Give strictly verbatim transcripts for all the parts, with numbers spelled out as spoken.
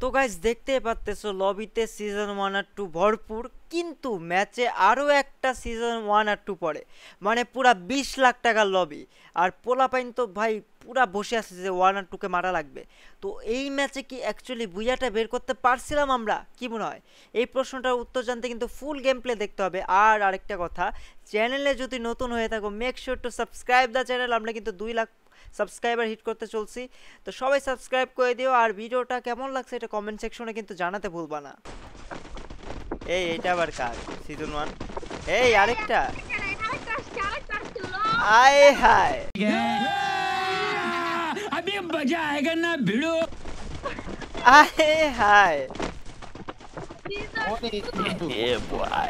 তো গাইস দেখতেই পাচ্তেছো লবিতে সিজন ওয়ান আর টু ভরপুর, কিন্তু ম্যাচে আরও একটা সিজন ওয়ান আর টু পড়ে, মানে পুরা বিশ লাখ টাকার লবি। আর পোলাপাইন তো ভাই পুরা বসে আছে যে ওয়ান আর টুকে মারা লাগবে। তো এই ম্যাচে কি অ্যাকচুয়ালি বুইয়াটা বের করতে পারছিলাম আমরা, কি মনে হয়? এই প্রশ্নটার উত্তর জানতে কিন্তু ফুল গেম প্লে দেখতে হবে। আর আরেকটা কথা, চ্যানেলে যদি নতুন হয়ে থাকো make sure to subscribe the channel. আমরা কিন্তু দুই লাখ সাবস্ক্রাইবার হিট করতে চলছি, তো সবাই সাবস্ক্রাইব করে দিও। আর ভিডিওটা কেমন লাগছে এটা কমেন্ট সেকশনে কিন্তু জানাতে ভুলবা না। এই এইটা আবার কার সিজন ওয়ান? এই আরেকটা আয় হায় अभी मजा आएगा ना भिड़ो। আয় হায় ए बॉय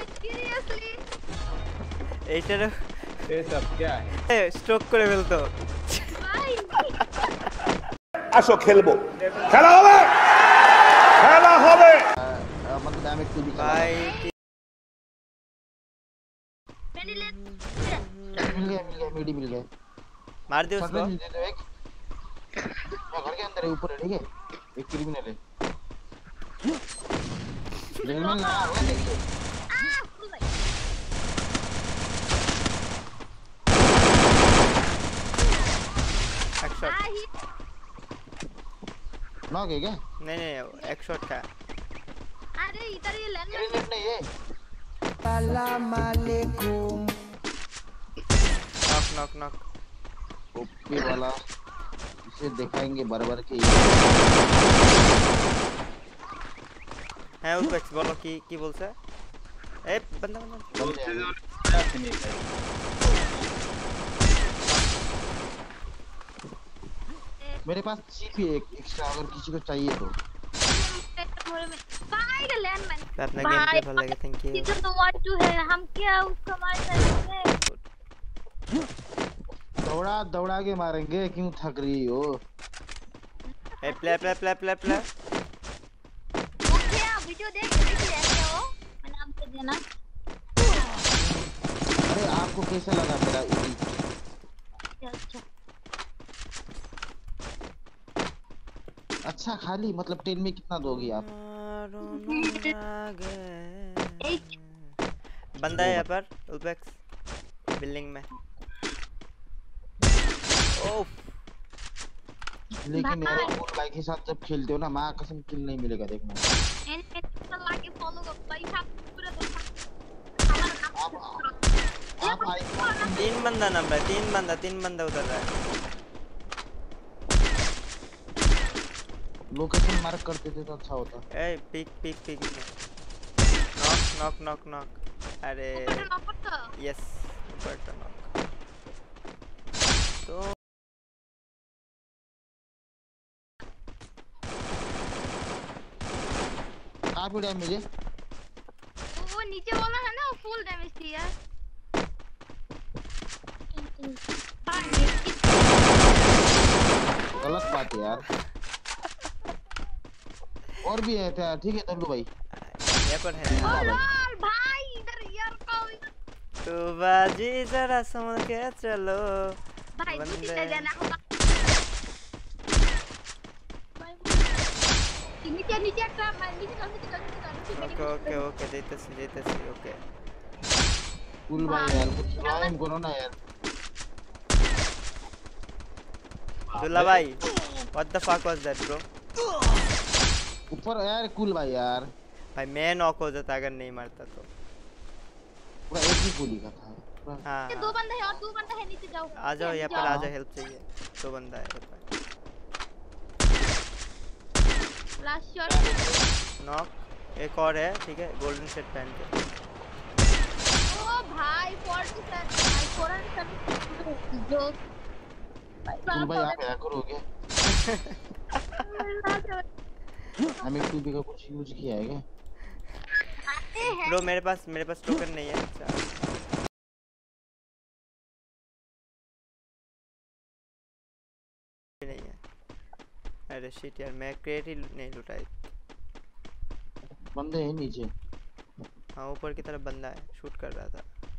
এইটার ये सब क्या है? স্ট্রোক করে ফেলতো। আসো খেলবো, খেলা হবে, খেলা হবে। मतलब আমি একটু ভাই मिल गया मिल गया मीडी मिल गया। मार दे उसको। मिल दे दो एक। मैं घर के अंदर है, ऊपर है, ठीक है? एक क्रिमिनल है। क्रिमिनल ना है देखिए। एक शॉट नॉक है क्या? नहीं नहीं एक शॉट का। अरे इधर ये लैंड ग्रेनेड नहीं है। सलाम अलैकुम। Knock knock knock. ओपी वाला इसे दिखाएंगे बराबर के। है उस पे बोलो की की बोलছে? ए बंदा बंदा मेरे पास सीपी एक एक्स्ट्रा, अगर किसी को चाहिए तो। भाई का लैंड मैन अपना गेम प्ले भल लगे, थैंक यू। सीजन तो वन टू है, हम क्या उसको मार सकते हैं? दौड़ा दौड़ा के मारेंगे, क्यों थक रही हो? ए play play play play play क्या वीडियो देख देख ऐसे हो मैंने आपको देना। अरे आपको कैसा लगा मेरा इजी? अच्छा अच्छा खाली मतलब टेन में कितना दोगी आप? बंदा है यहाँ पर उल्पेक्स बिल्डिंग में। ओफ लेकिन यार फुल भाई के साथ जब खेलते हो ना, माँ कसम किल नहीं मिलेगा देखना। लाके फॉलो कर भाई साहब पूरा दो। आप आप आईफोन तीन बंदा नंबर तीन बंदा तीन बंदा उधर है। लोकेशन मार्क करते थे तो अच्छा होता। ए pick pick pick knock knock knock knock. अरे यस ऊपर तो नॉक। तो काफी डैमेज है। वो नीचे वाला है ना, फुल डैमेज थी यार। गलत बात है यार। और भी है क्या? ठीक है तल्लू भाई ये पर है ओ लाल भाई इधर यार कौन? तो बाजी जरा समझ के चलो भाई बंदे। नीचे जाना होगा। नीचे नीचे ट्रैप है, नीचे चल नीचे चल नीचे चल। ओके ओके ओके देते सी देते सी ओके। कुल भाई यार कुछ टाइम करो ना यार। दुल्ला भाई what the fuck was that bro? ऊपर यार कुल भाई यार। भाई मैं नॉक हो जाता अगर नहीं मारता तो। पूरा एक ही गोली का था। हाँ दो बंदे हैं और दो बंदे हैं, नीचे जाओ। आ जाओ यहाँ पर आ जाओ, हेल्प चाहिए। दो बंदा है लास्ट शॉट नॉक। एक और है ठीक है, गोल्डन सेट पहन के। ओ भाई फोर्टी सेवन भाई फोर्टी सेवन जो कुल भाई आप क्या करोगे? हमें टू बी का कुछ यूज किया है क्या? ब्रो मेरे पास मेरे पास टोकन नहीं है। अच्छा नहीं है। अरे शिट यार मैं क्रेट ही नहीं लुटाई। बंदे हैं नीचे। हाँ ऊपर की तरफ बंदा है, शूट कर रहा था।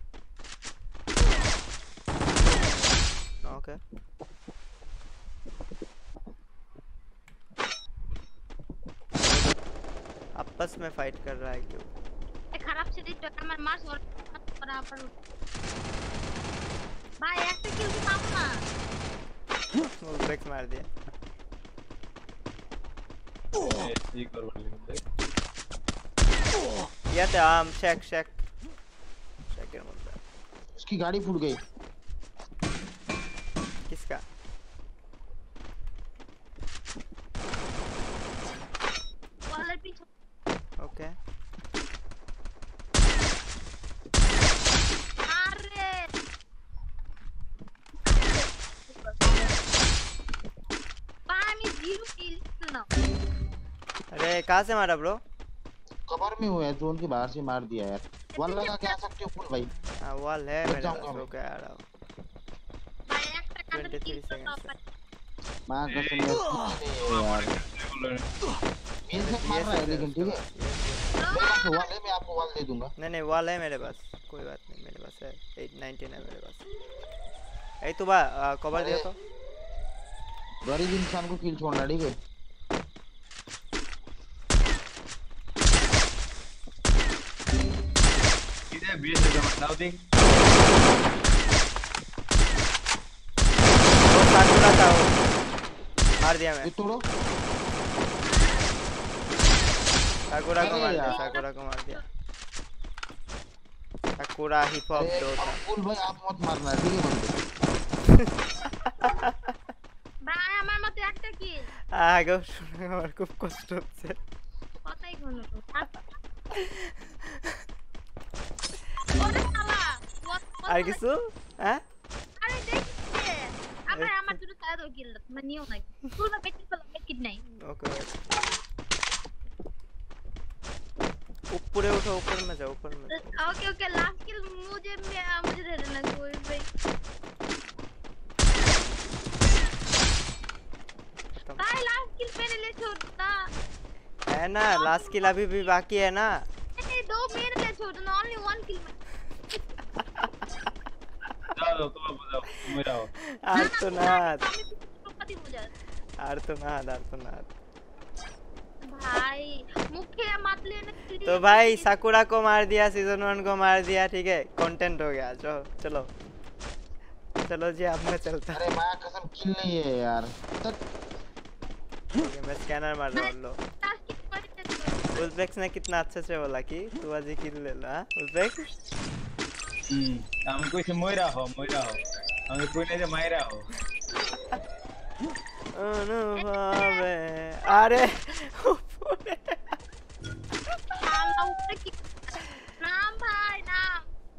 नॉक है। आपस में फाइट कर रहा है क्यों? ए खराब से तो हमारे मार्स और बराबर भाई ऐसे क्यों काम ना वो ब्रेक मार दिया। ये करो ले या तो आम शेक शेक शेक मतलब उसकी गाड़ी फूट गई। किसका? वाले पीछे ओके अरे भाई मैं जीरो किल ना अरे कहाँ से मारा ब्रो? कवर में हुआ है, जोन के बाहर से मार दिया यार। वॉल लगा के आ सकते हो फुल भाई। हाँ वॉल है बच मेरे जाऊंगा पास। मैं। ओके आ रहा हूँ। भाई एक टका तेईस किल सेकंड से। मां कसम यार यार मेरे से मार रहा है लेकिन ठीक है। मेरे पास वॉल है, मैं आपको वॉल दे दूंगा। नहीं नहीं वॉल है मेरे पास, कोई बात नहीं मेरे पास है। एट नाइनटीन है मेरे पास। ए तू बा कवर दिया तो गरीब इंसान को किल छोड़ना ठीक है। इधर बीस से बताओ देख वो साकुरा था वो मार दिया मैं। ये तोड़ो। साकुरा को अरे मार दिया, यार। साकुरा को मार दिया। साकुरा हिप हॉप अरे दो था। फुल भाई आप मत मारना ठीक है बंदे। ভাই আমার মতে একটা কিল আগে শুনে আমার খুব কষ্ট হচ্ছে। কথাই কোনো ওরে শালা আর কিছু? হ্যাঁ আরে দেখতে আমরা আমার জন্য তাই দাও কিল মানে নিও না পুরো পেটি ফেলো পেটি নাই ओके ऊपर उठो, ऊपर में जाओ, ऊपर में। ओके ओके लास्ट किल मुझे मुझे दे देना कोई भाई भाई लास्ट किल मैंने ले छोड़ा है ना लास्ट किल अभी भी बाकी है ना। नहीं दो मैंने ले छोड़ा ओनली वन किल जाओ तो बताओ मेरा हो आर्तनाद पति मुझे आर्तनाद आर्तनाद। भाई मुख्य मत लेने तो भाई साकुरा को मार दिया, सीजन वन को मार दिया, ठीक है कंटेंट हो गया। चलो चलो चलो जी अब मैं चलता। अरे मां कसम किल नहीं है यार। तक ठीक है मैं स्कैनर मार रहा हूँ। लो उल्फेक्स ने कितना अच्छे से बोला कि तू आज ही किल ले लो। हाँ उल्फेक्स हम्म हम कोई से मोइरा हो मोइरा हो हम कोई नहीं से मायरा हो अनुभव अरे नाम ऊपर की नाम भाई नाम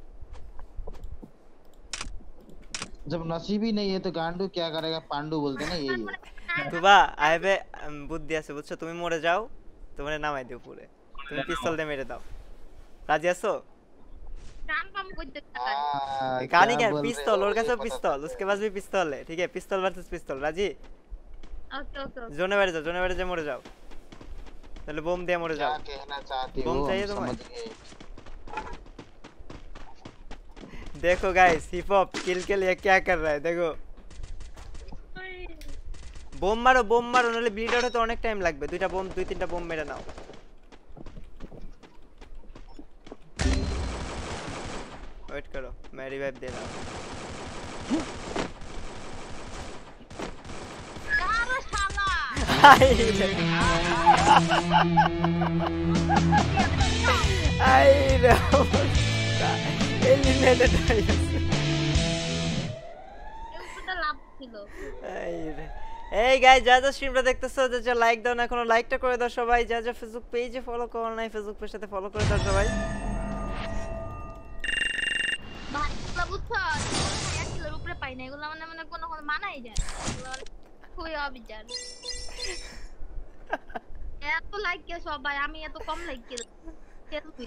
जब नसीब ही नहीं है तो गांडू क्या करेगा, पांडु बोलते हैं ना यही है। তুবা আইবে বুদ্ধি আছে বুঝছো, তুমি মরে যাও তোমারে নামাই দিও পুরে, তুমি পিস্তল দিয়ে মেরে দাও। রাজি আছো? काम काम कोई देखता है हाँ, कहानी क्या क्या बोल रहे पिस्तौल हो, और ये कैसे पता पिस्तौल, चल उसके रहा पास भी पिस्तौल है, ठीक है पिस्तौल वर्सेस पिस्तौल। राजी? ओके ओके जोने बैठ जाओ, जोने बैठ जाओ, मरे जाओ, चलो बम दे मरे क्या जाओ। कहना चाहते बम हो चाहिए हम तुम्हें? समझ गए। देखो गाइस हिप हॉप किल के लिए क्या कर रहा है देखो। बम मारो बम मारो নালে ব্লিড আউট হতে অনেক টাইম লাগবে। দুইটা বম দুই তিনটা বম মেরে নাও। वेट करो मैं रिवाइव दे रहा हूं। यार शाला आई रे एलिमिनेटेड এই উপরটা লাভ ছিল এই রে এই গাইস যা যা স্ট্রিমটা দেখতেছো যা যা লাইক দাও না এখনো লাইকটা করে দাও সবাই। যা যা ফেসবুক পেজে ফলো করো না ফেসবুক পেজের সাথে ফলো করে দাও সবাই। ভাই এগুলো বুঝছো এক কিলোর উপরে পাই না এগুলো মানে মানে কোনো কোনো মানাই যায় খুবই অবিচার। এত লাইক কে সবাই, আমি এত কম লাইক কে